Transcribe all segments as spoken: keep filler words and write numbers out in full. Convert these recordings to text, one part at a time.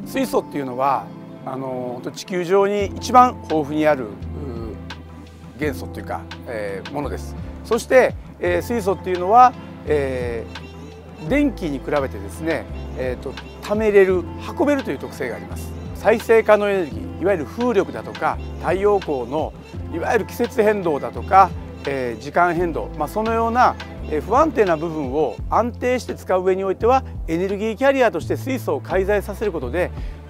水素っていうのはあの地球上に一番豊富にある元素というか、えー、ものです。そして、えー、水素っていうのは、えー、電気に比べてですね、えーと、貯めれる運べるという特性があります。再生可能エネルギー、いわゆる風力だとか太陽光のいわゆる季節変動だとか、えー、時間変動、まあ、そのような不安定な部分を安定して使う上においてはエネルギーキャリアとして水素を介在させることで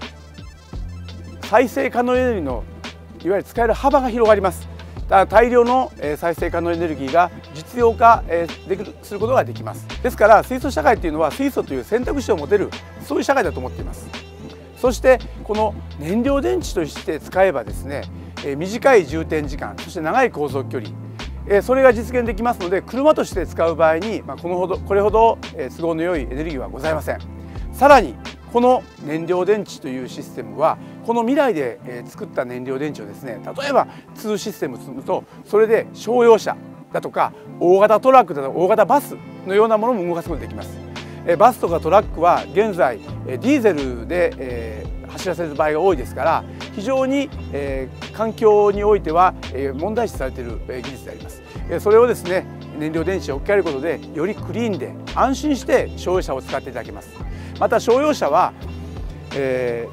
再生可能エネルギーのいわゆる使える幅が広がります。だから大量の再生可能エネルギーが実用化できるすることができます。ですから水素社会というのは水素という選択肢を持てるそういう社会だと思っています。そしてこの燃料電池として使えばですね、短い充填時間、そして長い航続距離、それが実現できますので、車として使う場合にこのほどこれほど都合の良いエネルギーはございません。さらにこの燃料電池というシステムはこの未来で作った燃料電池をですね、例えばにシステム積むとそれで商用車だとか大型トラックだとか大型バスのようなものも動かすことができます。バスとかトラックは現在ディーゼルで走らせる場合が多いですから、非常に環境においては問題視されている技術であります。それをですね、燃料電池を置き換えることでよりクリーンで安心して商用車を使っていただけます。また商用車は、え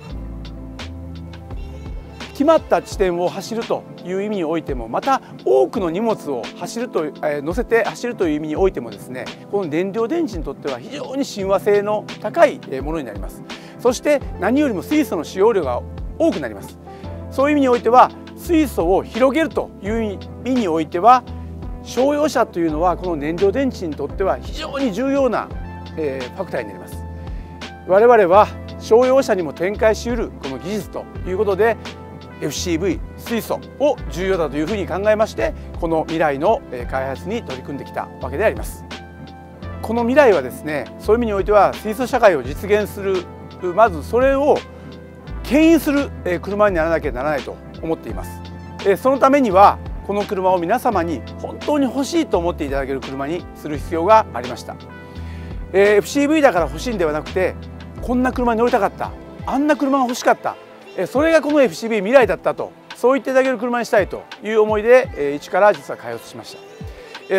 ー、決まった地点を走るという意味においても、また多くの荷物を走ると、えー、乗せて走るという意味においてもですね、この燃料電池にとっては非常に親和性の高いものになります。そして何よりも水素の使用量が多くなります。そういう意味においては水素を広げるという意味においては、商用車というのはこの燃料電池にとっては非常に重要な、えー、ファクターになります。我々は商用車にも展開しうるこの技術ということで エフシーブイ 水素を重要だというふうに考えまして、この未来の開発に取り組んできたわけであります。この未来はですね、そういう意味においては水素社会を実現する、まずそれを牽引する車にならなきゃならないと思っています。そのためにはこの車を皆様に本当に欲しいと思っていただける車にする必要がありました。エフシーブイ だから欲しいんではなくて、こんな車に乗りたかった、あんな車が欲しかった、それがこの エフシーブイ 未来だったと、そう言っていただける車にしたいという思いで一から実は開発しました。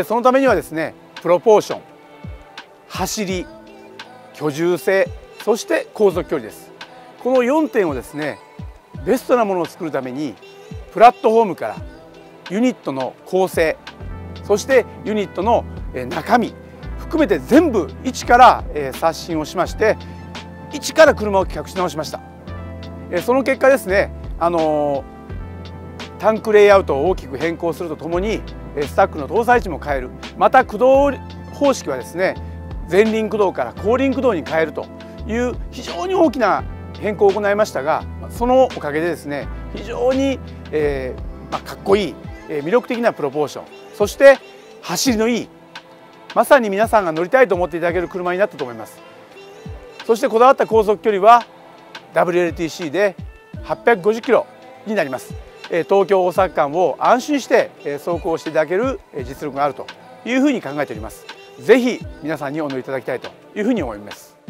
そのためにはですね、プロポーション、走り、居住性、そして航続距離です。このよんてんをですね、ベストなものを作るためにプラットフォームからユニットの構成、そしてユニットの中身含めて全部一から刷新をしまして、一から車を企画し直しました。その結果ですね、あのタンクレイアウトを大きく変更するとともにスタックの搭載値も変える、また駆動方式はですね、前輪駆動から後輪駆動に変えるという非常に大きな変更を行いましたが、そのおかげでですね、非常に、えーまあ、かっこいい、えー、魅力的なプロポーション、そして走りのいい、まさに皆さんが乗りたいと思っていただける車になったと思います。そしてこだわった航続距離は ダブリューエルティーシー ではっぴゃくごじゅっキロになります。東京大阪間を安心して走行していただける実力があるというふうに考えております。ぜひ皆さんにお乗りいただきたいというふうに思います。